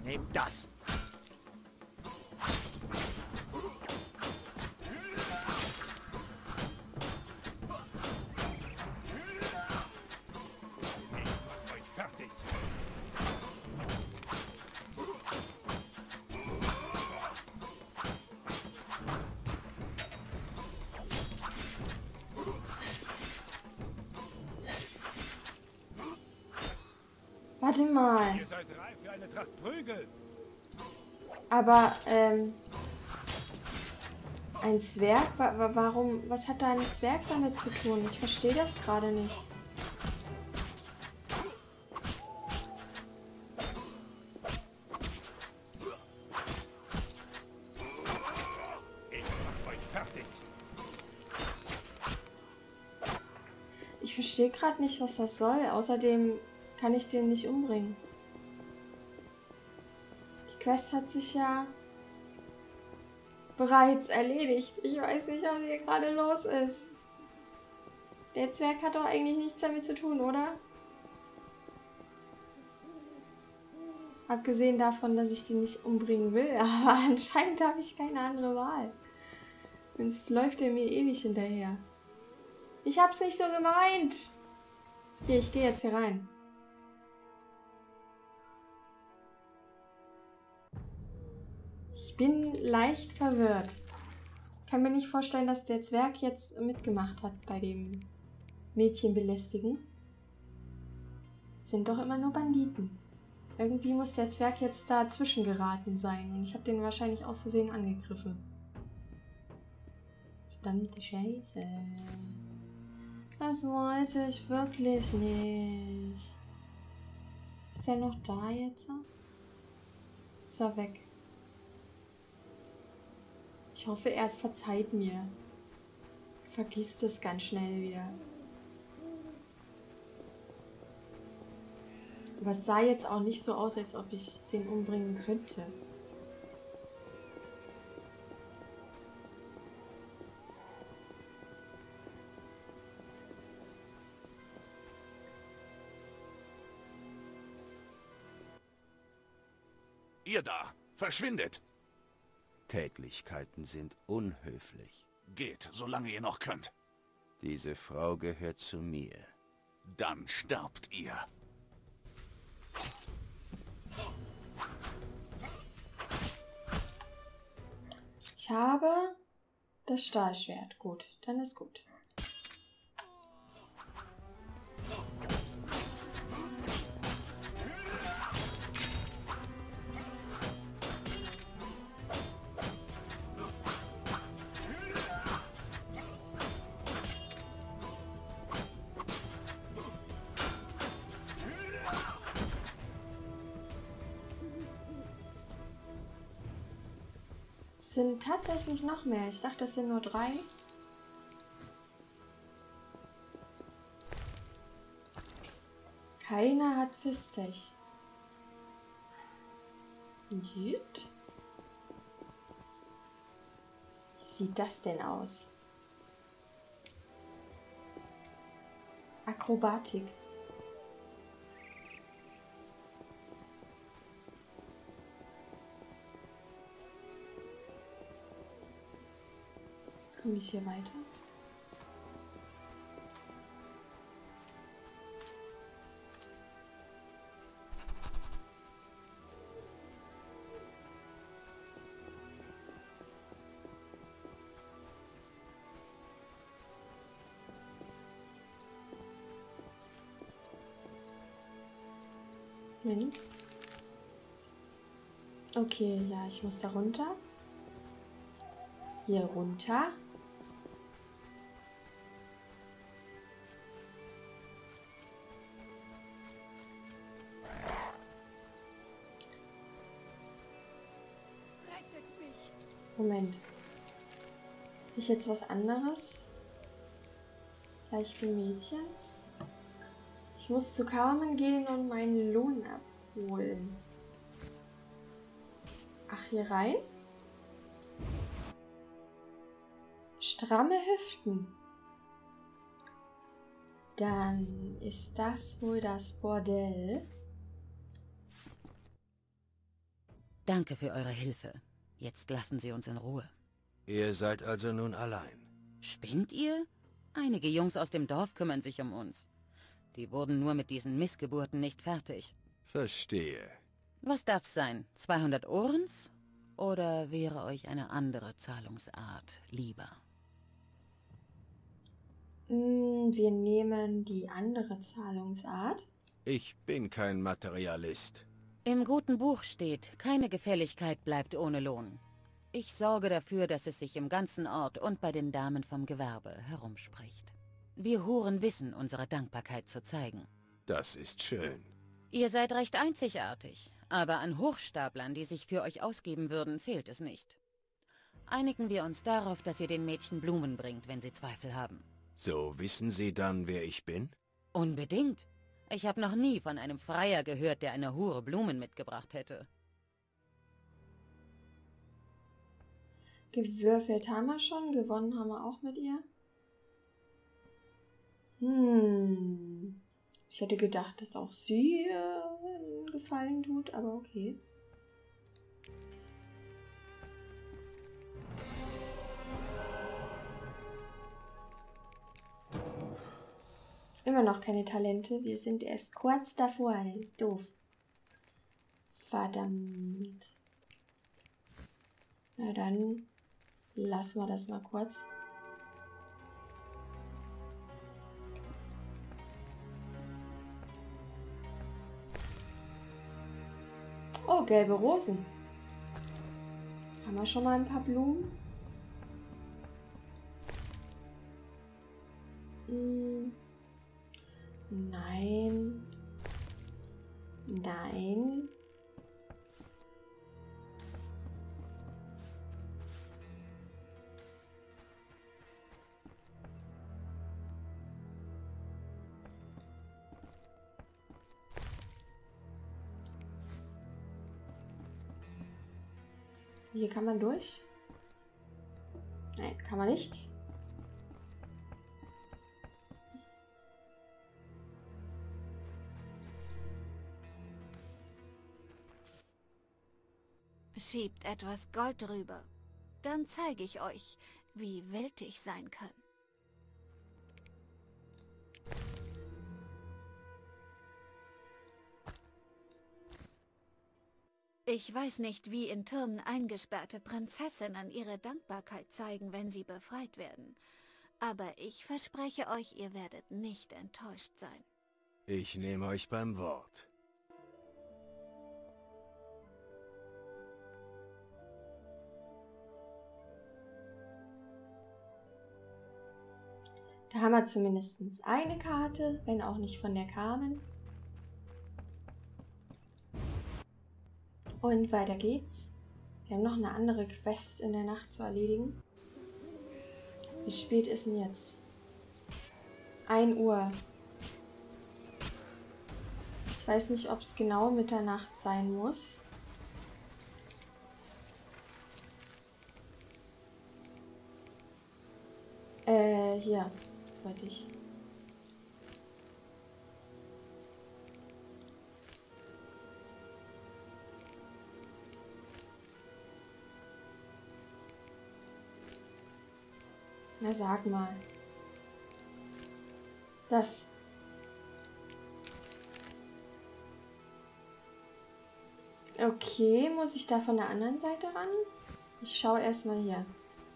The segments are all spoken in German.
Nehmt das. Warte mal. Ihr seid reif für eine Tracht Prügel. Aber, ein Zwerg? Warum? Was hat da ein Zwerg damit zu tun? Ich verstehe das gerade nicht. Ich mach euch fertig. Ich verstehe gerade nicht, was das soll. Außerdem kann ich den nicht umbringen. Die Quest hat sich ja bereits erledigt. Ich weiß nicht, was hier gerade los ist. Der Zwerg hat doch eigentlich nichts damit zu tun, oder? Abgesehen davon, dass ich den nicht umbringen will. Aber anscheinend habe ich keine andere Wahl. Sonst läuft er mir ewig hinterher. Ich hab's nicht so gemeint. Hier, ich gehe jetzt hier rein. Ich bin leicht verwirrt. Ich kann mir nicht vorstellen, dass der Zwerg jetzt mitgemacht hat bei dem Mädchen belästigen. Es sind doch immer nur Banditen. Irgendwie muss der Zwerg jetzt dazwischen geraten sein. Und ich habe den wahrscheinlich aus Versehen angegriffen. Verdammte Scheiße. Das wollte ich wirklich nicht. Ist er noch da jetzt? Ist er weg? Ich hoffe, er verzeiht mir. Vergisst es ganz schnell wieder. Aber es sah jetzt auch nicht so aus, als ob ich den umbringen könnte. Ihr da, verschwindet. Tätlichkeiten sind unhöflich. Geht, solange ihr noch könnt. Diese Frau gehört zu mir. Dann sterbt ihr. Ich habe das Stahlschwert. Gut, dann ist gut. Es sind tatsächlich noch mehr. Ich dachte, es sind nur 3. Keiner hat Fistech. Gut. Wie sieht das denn aus? Akrobatik. Komme ich hier weiter? Moment. Okay, ja, ich muss da runter. Hier runter. Moment. Ist jetzt was anderes? Leichte Mädchen. Ich muss zu Carmen gehen und meinen Lohn abholen. Ach, hier rein? Stramme Hüften. Dann ist das wohl das Bordell. Danke für eure Hilfe. Jetzt lassen Sie uns in Ruhe. Ihr seid also nun allein. Spinnt ihr? Einige Jungs aus dem Dorf kümmern sich um uns. Die wurden nur mit diesen Missgeburten nicht fertig. Verstehe. Was darf's sein? 200 Orens? Oder wäre euch eine andere Zahlungsart lieber? Wir nehmen die andere Zahlungsart. Ich bin kein Materialist. Im guten Buch steht, keine Gefälligkeit bleibt ohne Lohn. Ich sorge dafür, dass es sich im ganzen Ort und bei den Damen vom Gewerbe herumspricht. Wir Huren wissen, unsere Dankbarkeit zu zeigen. Das ist schön. Ihr seid recht einzigartig, aber an Hochstaplern, die sich für euch ausgeben würden, fehlt es nicht. Einigen wir uns darauf, dass ihr den Mädchen Blumen bringt, wenn sie Zweifel haben. So wissen Sie dann, wer ich bin? Unbedingt. Ich habe noch nie von einem Freier gehört, der einer Hure Blumen mitgebracht hätte. Gewürfelt haben wir schon, gewonnen haben wir auch mit ihr. Ich hätte gedacht, dass auch sie einen Gefallen tut, aber okay. Immer noch keine Talente. Wir sind erst kurz davor. Das ist doof. Verdammt. Na dann lassen wir das mal kurz. Oh, gelbe Rosen. Haben wir schon mal ein paar Blumen? Nein. Nein. Hier kann man durch. Nein, kann man nicht. Schiebt etwas Gold drüber. Dann zeige ich euch, wie wild ich sein kann. Ich weiß nicht, wie in Türmen eingesperrte Prinzessinnen ihre Dankbarkeit zeigen, wenn sie befreit werden. Aber ich verspreche euch, ihr werdet nicht enttäuscht sein. Ich nehme euch beim Wort. Da haben wir zumindest eine Karte, wenn auch nicht von der Carmen. Und weiter geht's. Wir haben noch eine andere Quest in der Nacht zu erledigen. Wie spät ist denn jetzt? 1 Uhr. Ich weiß nicht, ob es genau Mitternacht sein muss. Hier wollte ich. Na, sag mal. Das. Okay, muss ich da von der anderen Seite ran? Ich schaue erstmal hier.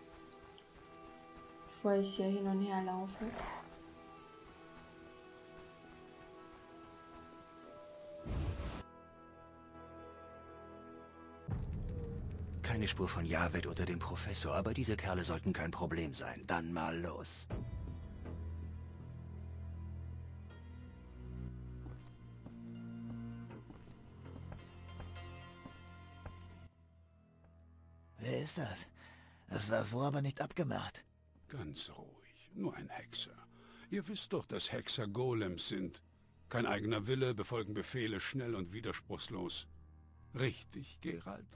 Bevor ich hier hin und her laufe. Keine Spur von Javed oder dem Professor, aber diese Kerle sollten kein Problem sein. Dann mal los. Wer ist das? Das war so aber nicht abgemacht. Ganz ruhig, nur ein Hexer. Ihr wisst doch, dass Hexer Golems sind. Kein eigener Wille, befolgen Befehle schnell und widerspruchslos. Richtig, Geralt?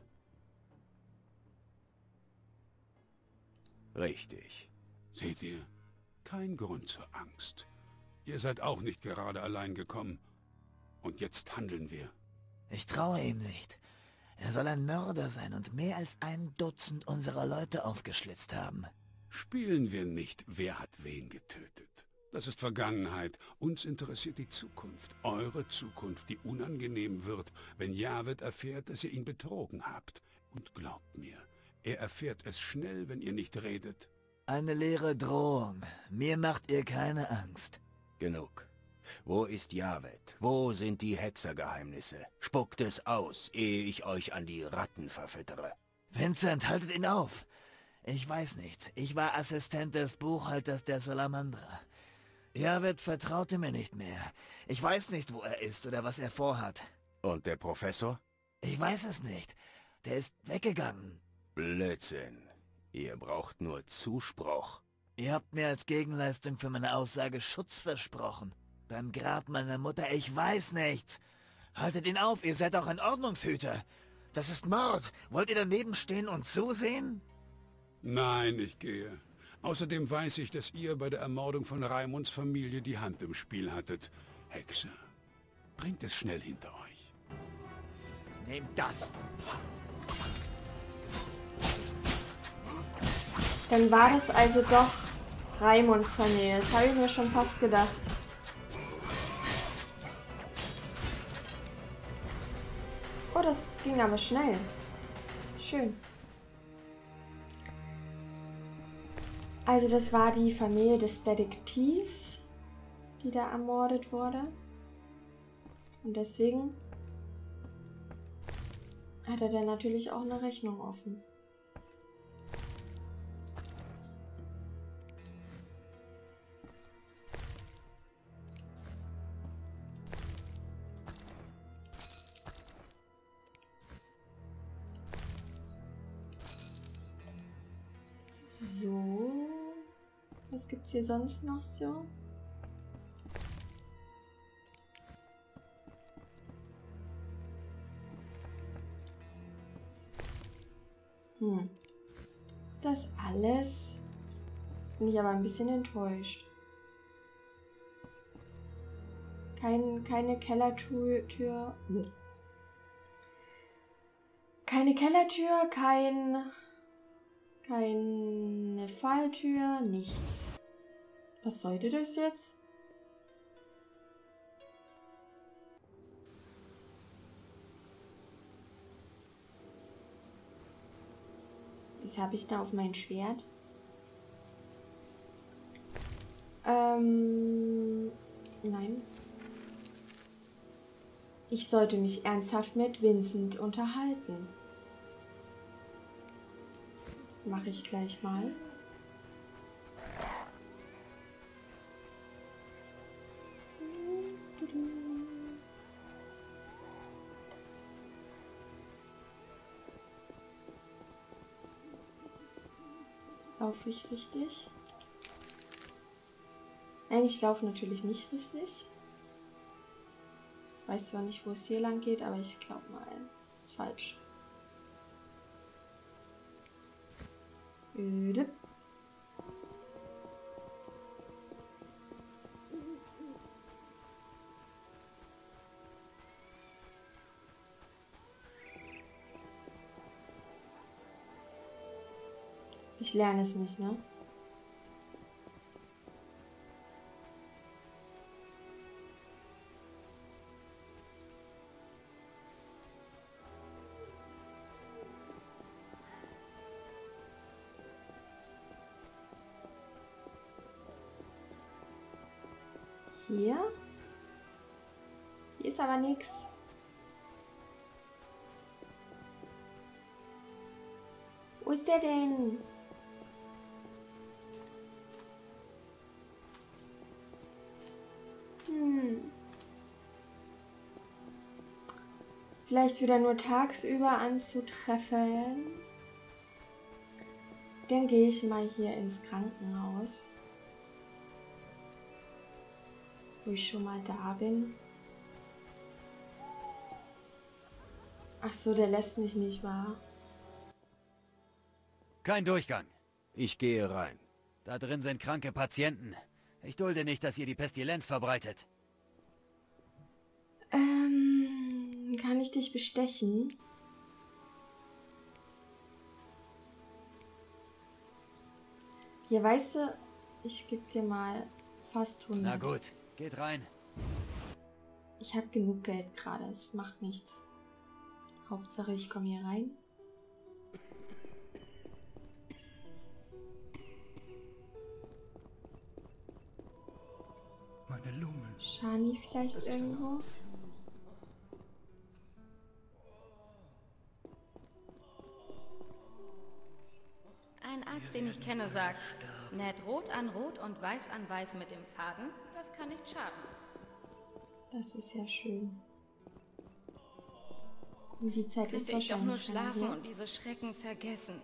Richtig. Seht ihr? Kein Grund zur Angst. Ihr seid auch nicht gerade allein gekommen. Und jetzt handeln wir. Ich traue ihm nicht. Er soll ein Mörder sein und mehr als 1 Dutzend unserer Leute aufgeschlitzt haben. Spielen wir nicht, wer hat wen getötet. Das ist Vergangenheit. Uns interessiert die Zukunft. Eure Zukunft, die unangenehm wird, wenn Javed erfährt, dass ihr ihn betrogen habt. Und glaubt mir, er erfährt es schnell, wenn ihr nicht redet. Eine leere Drohung. Mir macht ihr keine Angst. Genug. Wo ist Javed? Wo sind die Hexergeheimnisse? Spuckt es aus, ehe ich euch an die Ratten verfüttere. Vincent, haltet ihn auf. Ich weiß nicht. Ich war Assistent des Buchhalters der Salamandra. Javed vertraute mir nicht mehr. Ich weiß nicht, wo er ist oder was er vorhat. Und der Professor? Ich weiß es nicht. Der ist weggegangen. Blödsinn. Ihr braucht nur Zuspruch. Ihr habt mir als Gegenleistung für meine Aussage Schutz versprochen. Beim Grab meiner Mutter, ich weiß nichts. Haltet ihn auf, ihr seid auch ein Ordnungshüter. Das ist Mord. Wollt ihr daneben stehen und zusehen? Nein, ich gehe. Außerdem weiß ich, dass ihr bei der Ermordung von Raimunds Familie die Hand im Spiel hattet. Hexer, bringt es schnell hinter euch. Nehmt das. Dann war das also doch Raimunds Familie. Das habe ich mir schon fast gedacht. Oh, das ging aber schnell. Schön. Also das war die Familie des Detektivs, die da ermordet wurde. Und deswegen hat er dann natürlich auch eine Rechnung offen. So, was gibt's hier sonst noch so? Ist das alles? Bin ich aber ein bisschen enttäuscht. Keine Kellertür. Keine Kellertür, keine Falltür, nichts. Was sollte das jetzt? Was habe ich da auf mein Schwert? Nein. Ich sollte mich ernsthaft mit Vincent unterhalten. Mache ich gleich mal. Laufe ich richtig? Nein, ich laufe natürlich nicht richtig. Weiß zwar nicht, wo es hier lang geht, aber ich glaube mal, das ist falsch. Ich lerne es nicht, ne? Hier? Hier ist aber nichts. Wo ist der denn? Vielleicht wieder nur tagsüber anzutreffen. Dann gehe ich mal hier ins Krankenhaus, wo ich schon mal da bin. Ach so, der lässt mich nicht, wahr? Kein Durchgang. Ich gehe rein. Da drin sind kranke Patienten. Ich dulde nicht, dass ihr die Pestilenz verbreitet. Kann ich dich bestechen? Hier, weißt du, ich gebe dir mal fast 100. Na gut, geht rein. Ich habe genug Geld gerade, es macht nichts. Hauptsache, ich komme hier rein. Meine Lungen. Shani vielleicht irgendwo? Ein Arzt, den ich kenne, sagt, näht Rot an Rot und Weiß an Weiß mit dem Faden, das kann nicht schaden. Das ist ja schön. Und die Zeit ist Könnte ich doch nur wahrscheinlich schlafen schon und diese Schrecken vergessen.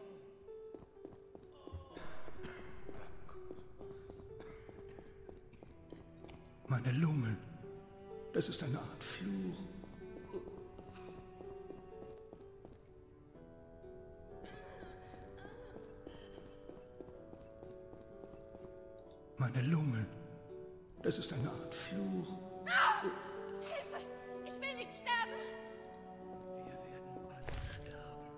Meine Lungen. Das ist eine Art Fluch. Meine Lungen. Das ist eine Art Fluch. Hilfe! Ich will nicht sterben! Wir werden alle sterben.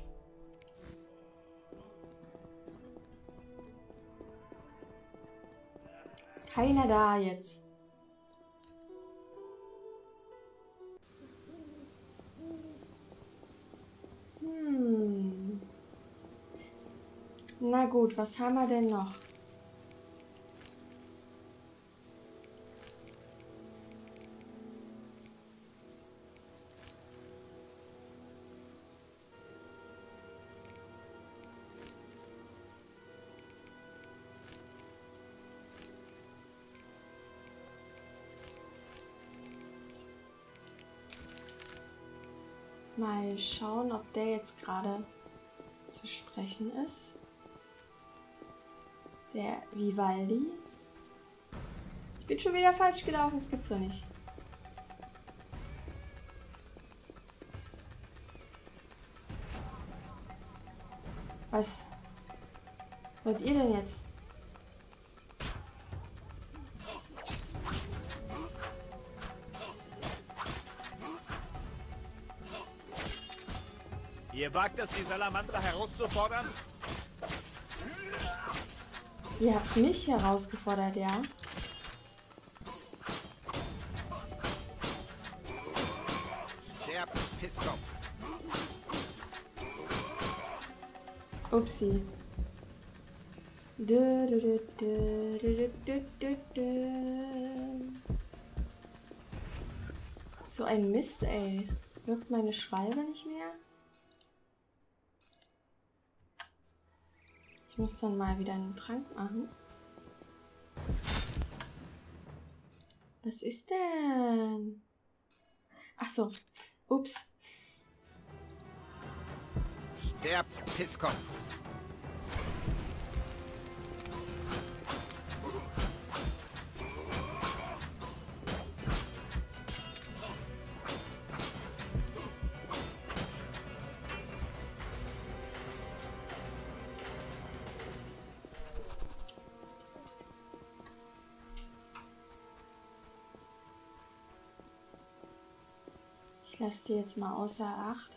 keiner da jetzt. Na gut, was haben wir denn noch? Mal schauen, ob der jetzt gerade zu sprechen ist. Der Vivaldi. Ich bin schon wieder falsch gelaufen, das gibt's doch nicht. Was wollt ihr denn jetzt? Ihr wagt es, die Salamandra herauszufordern? Ihr habt mich herausgefordert, ja? Der Pisskopf. Upsi. So ein Mist, ey. Wirkt meine Schwalbe nicht mehr? Ich muss dann mal wieder einen Trank machen. Was ist denn? Ach so. Ups. Sterbt, Pisskopf. Ich lasse die jetzt mal außer Acht.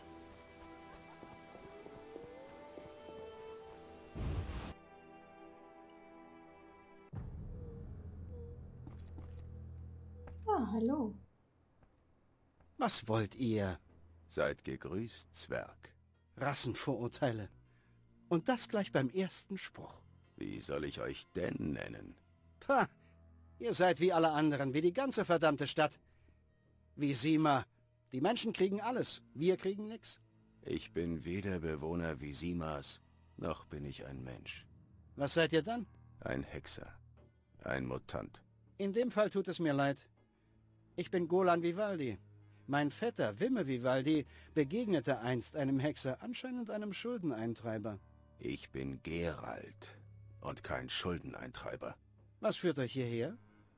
Ah, hallo. Was wollt ihr? Seid gegrüßt, Zwerg. Rassenvorurteile. Und das gleich beim ersten Spruch. Wie soll ich euch denn nennen? Pah, ihr seid wie alle anderen, wie die ganze verdammte Stadt. Wie Sima. Die Menschen kriegen alles, wir kriegen nix. Ich bin weder Bewohner Visimas, noch bin ich ein Mensch. Was seid ihr dann? Ein Hexer. Ein Mutant. In dem Fall tut es mir leid. Ich bin Golan Vivaldi. Mein Vetter, Wimme Vivaldi, begegnete einst einem Hexer, anscheinend einem Schuldeneintreiber. Ich bin Geralt und kein Schuldeneintreiber. Was führt euch hierher?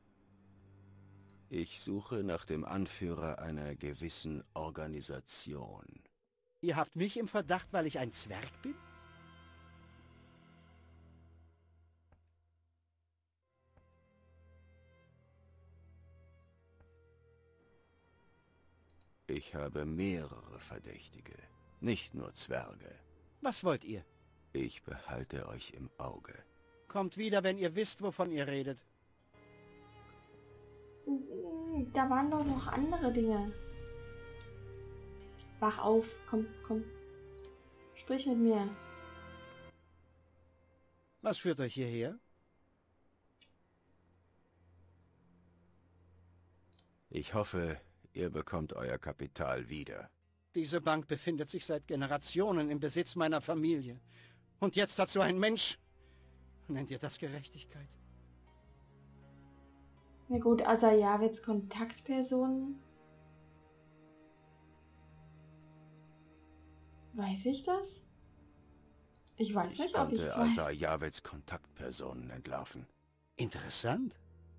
Ich suche nach dem Anführer einer gewissen Organisation. Ihr habt mich im Verdacht, weil ich ein Zwerg bin? Ich habe mehrere Verdächtige, nicht nur Zwerge. Was wollt ihr? Ich behalte euch im Auge. Kommt wieder, wenn ihr wisst, wovon ihr redet. Da waren doch noch andere Dinge. Wach auf. Komm, komm. Sprich mit mir. Was führt euch hierher? Ich hoffe, ihr bekommt euer Kapital wieder. Diese Bank befindet sich seit Generationen im Besitz meiner Familie. Und jetzt hat so ein Mensch... Nennt ihr das Gerechtigkeit? Na gut, also Javeds Kontaktperson. Weiß ich das? Ich weiß nicht, ob ich es weiß. Asa Javeds Kontaktpersonen entlarven. Interessant.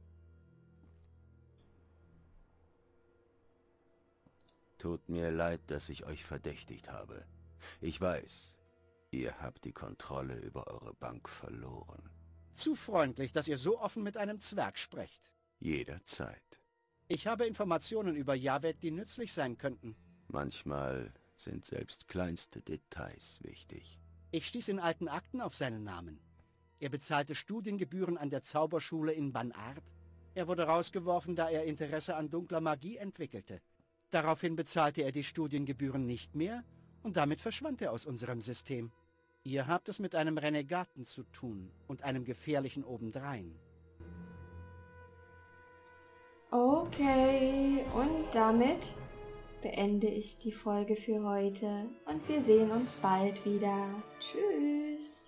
Tut mir leid, dass ich euch verdächtigt habe. Ich weiß, ihr habt die Kontrolle über eure Bank verloren. Zu freundlich, dass ihr so offen mit einem Zwerg sprecht. Jederzeit. Ich habe Informationen über Javed, die nützlich sein könnten. Manchmal sind selbst kleinste Details wichtig. Ich stieß in alten Akten auf seinen Namen. Er bezahlte Studiengebühren an der Zauberschule in Banart. Er wurde rausgeworfen, da er Interesse an dunkler Magie entwickelte. Daraufhin bezahlte er die Studiengebühren nicht mehr und damit verschwand er aus unserem System. Ihr habt es mit einem Renegaten zu tun und einem gefährlichen obendrein. Okay, und damit beende ich die Folge für heute und wir sehen uns bald wieder. Tschüss!